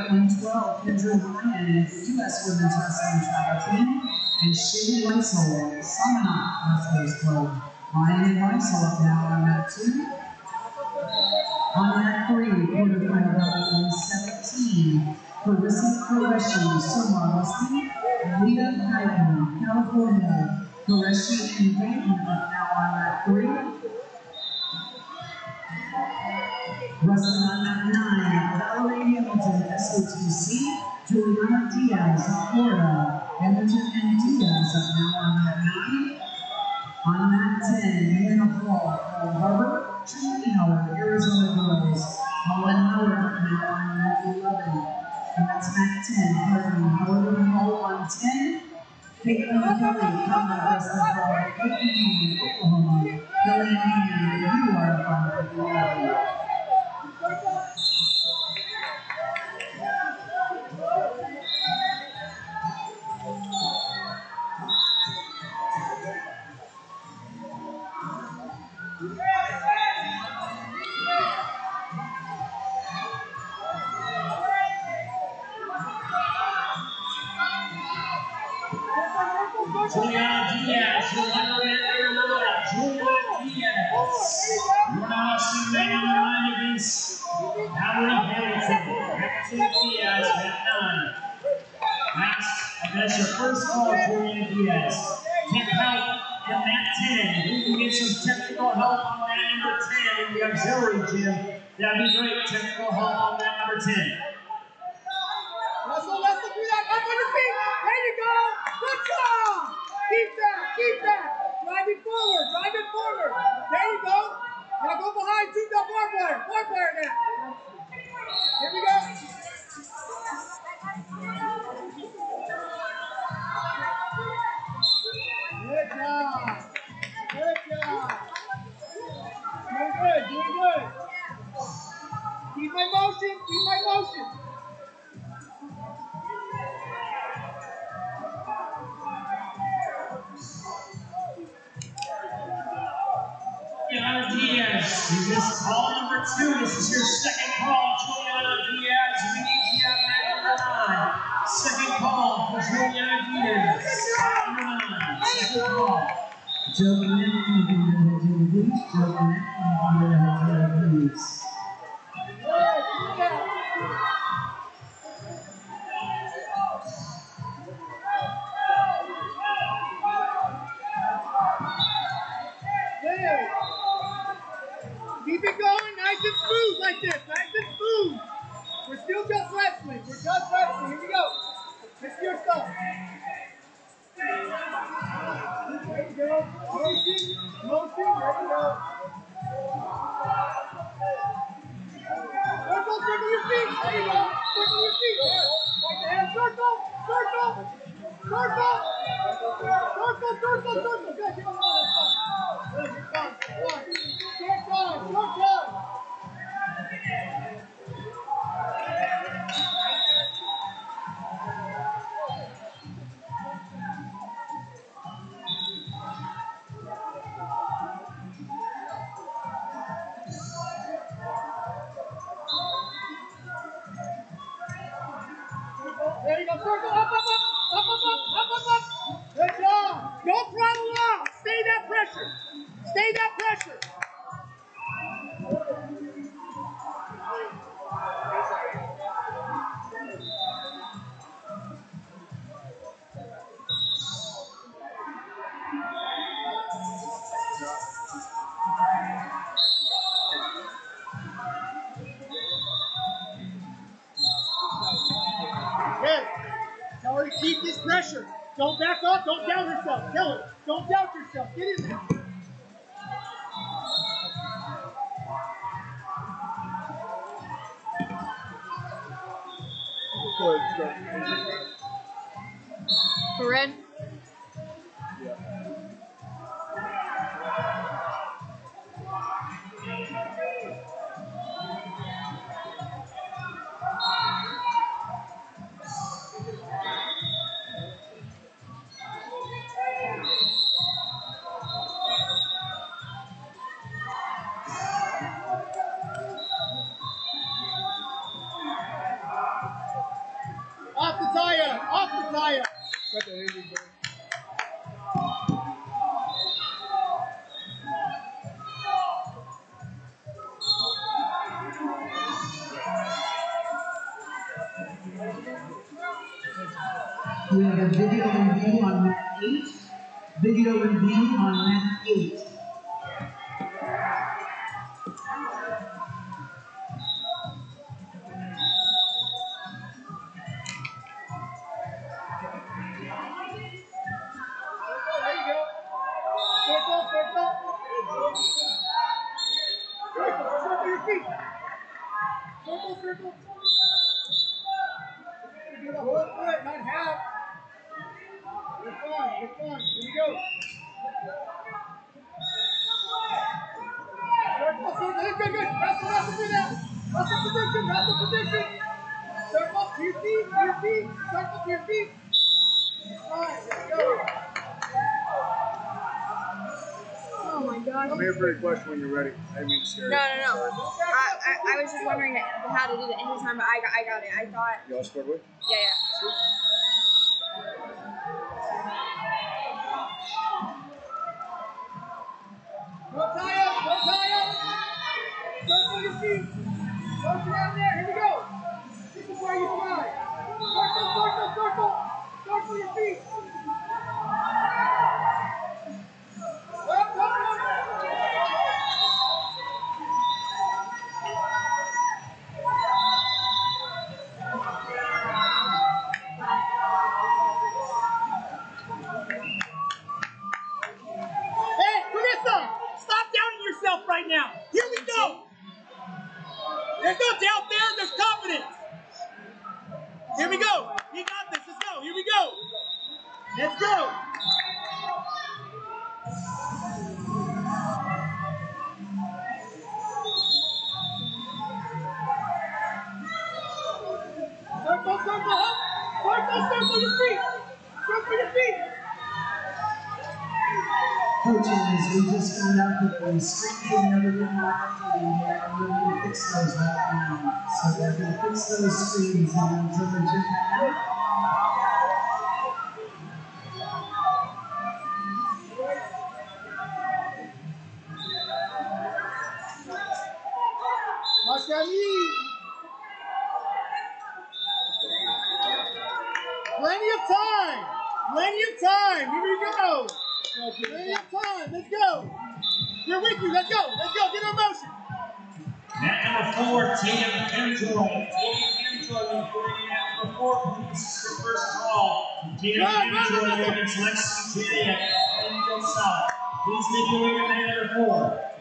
at 112, Kendra Ryan, U.S. Women's Wrestling Travel Team, and Shady Weissel, Salmonot Wrestlers Club. Ryan and Weissel up now on mat 2. On mat 3, quarterfinal bout 117, Carissa Qureshi, Sumar Wrestling, Leah Hyden, California, Qureshi and Dayton up now on mat 3. Wrestling on mat 9, Valerie Hamilton, SOTC, Juliana Diaz of Florida, Hamilton and Diaz up now on mat 9. On mat 10, Hannah Hall, Pearl Harbor, Trinity Howard, Arizona Girls, Colin Howard up now on mat 11. And that's mat 10, Harvey Howard and Hall on 10. Caitlin Kelly, Commonwealth Wrestling Club, Oklahoma, Oklahoma. Kelly Anthony, you are from Oklahoma. Juliana Diaz, your number Juliana Diaz. You're now wrestling man on 9 against Valerie Hamilton. Diaz at 9. That's your first call, Juliana Diaz. Take help in that 10. We can get some technical help on that number 10 in the auxiliary gym. That'd be great. Technical help on that number 10. Wrestle through that, up on your feet. There you go. Good job. Keep that. Drive it forward. There you go. Now go behind, shoot that barbed wire now. Here we go. Good job. Doing good. Keep my motion. Juliana Diaz, this is call number 2. This is your second call, Juliana Diaz. We need you at mat number 9. Second call for Juliana Diaz. Number 9. Second call. Joe Burnett, please. Keep it going, nice and smooth like this, nice and smooth. We're still just wrestling, Here we go. Let's your stuff. There you go. Motion, there you go. Circle your feet, there you go. Circle your feet. Like the hand, circle. Good, give us one. Good, you're fine. Short time. There you go, circle, up. Good job. Don't throttle out. Stay that pressure. Good. Tell her to keep this pressure. Don't back up. Don't doubt yourself. Tell her. Don't doubt yourself. Get in there. For red? Taya. Got the Avery going. We have a video review on mat 8. Video review on mat 8. There you go. Circle, circle. Circle your feet. Circle, circle. Do the whole foot, not half. You're fine, you're fine. Here you go. Circle, circle. Good, good, good. Wrestle, wrestle through that. Wrestle position, wrestle position. Circle to your feet, to your feet. Circle to your feet. Fine, let's go. Oh my gosh. I'm here for your question when you're ready. I didn't mean to scare you. No. I was just wondering how to do the any time, but I got it. I thought. You all squared away? Yeah. Don't tie up, don't tie up. Circle your feet. Don't you down there, here we go. This is where you fly. Circle, circle, circle. Circle your feet. Up, up, up. Hey, Carissa, stop doubting yourself right now. Here we go. There's no doubt there, there's confidence. Here we go. You got this, let's go. Here we go. Let's go. Circle, circle, up. Circle, circle your feet. Circle your feet. Coaches, we just found out that the screens have never been more activated here, and we're going to fix those right now. So we're going to fix those screens and until the gym now. Watch that knee. Plenty of time. Plenty of time. Here we go. Plenty of time. Let's go. You're with you. Let's go. Let's go. Get in motion. Mat number 4, Tatum Kimjoy. Tatum Kimjoy reporting in at number 4, please. The first call. Tatum Kimjoy against Lexington City at Angel South. Please make your way to mat number 4.